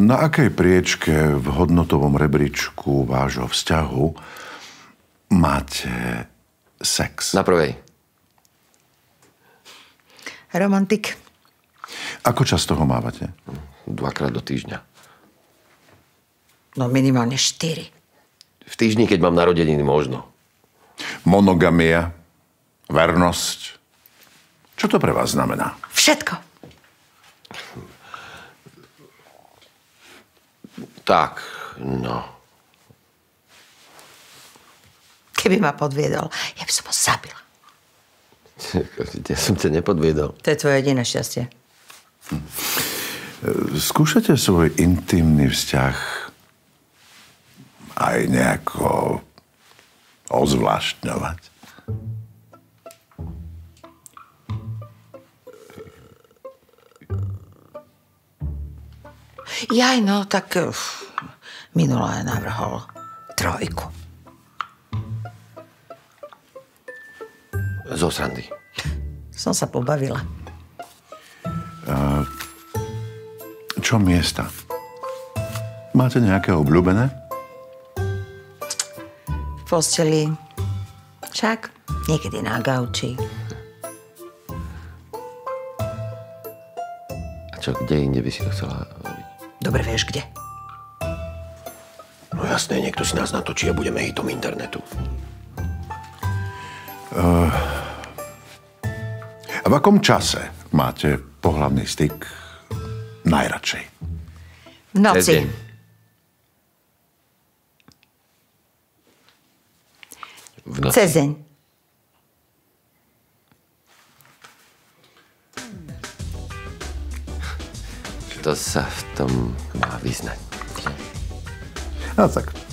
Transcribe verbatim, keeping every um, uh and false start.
Na akej priečke v hodnotovom rebríčku vášho vzťahu máte sex? Na prvej. Romantik. Ako často ho mávate? Dvakrát do týždňa. No minimálne štyri. V týždni, keď mám narodeniny, možno. Monogamia, vernosť. Čo to pre vás znamená? Všetko. Tak, no. Keby ma podviedol, ja by som ho zabila. Ja som ťa nepodviedol. To je tvoje jediné šťastie. Skúšate svoj intimný vzťah aj nejako ozvláštňovať? Jaj, no, tak uf, minulé navrhol trojku. Zo srandy. Som sa pobavila. Uh, čo miesta? Máte nejaké obľúbené? V posteli. Však niekedy na gauči. A čo, kde inde by si to chcela robiť? Dobre vieš, kde? No jasné, niekto si nás natočí a budeme hitom internetu. Uh, v akom čase máte pohlavný styk najradšej? V noci. V noci. Cez deň. To sa v tom má vyznať. No tak